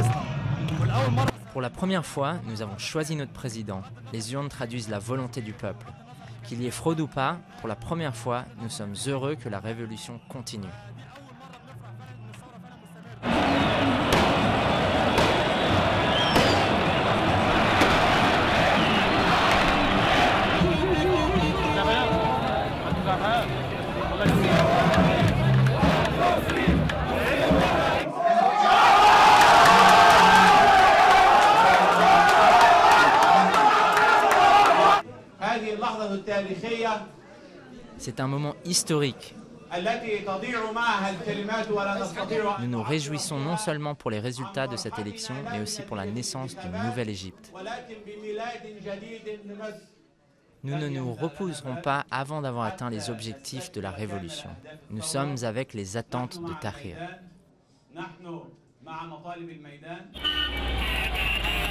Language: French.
Pour la première fois, nous avons choisi notre président. Les urnes traduisent la volonté du peuple. Qu'il y ait fraude ou pas, pour la première fois, nous sommes heureux que la révolution continue. C'est un moment historique. Nous nous réjouissons non seulement pour les résultats de cette élection, mais aussi pour la naissance d'une nouvelle Égypte. Nous ne nous reposerons pas avant d'avoir atteint les objectifs de la révolution. Nous sommes avec les attentes de Tahrir.